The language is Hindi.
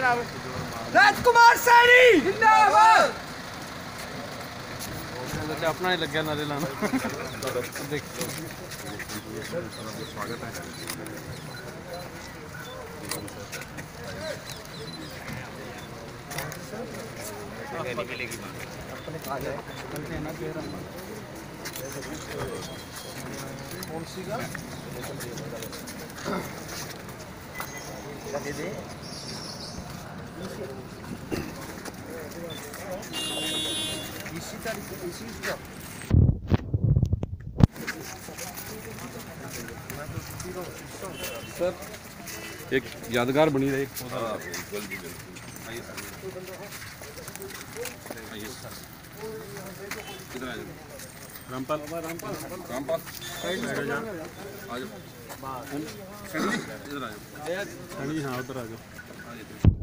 राजकुमार सैनी जिंदाबाद। अपना ही लग गया नारे लाना। स्वागत है। मिलेगी कौन सी का दे दे इसी तारीख इसी का सर एक यादगार बनी रहे। रामपाल रामपाल रामपाल आ जाओ। हाँ उधर आ जाओ।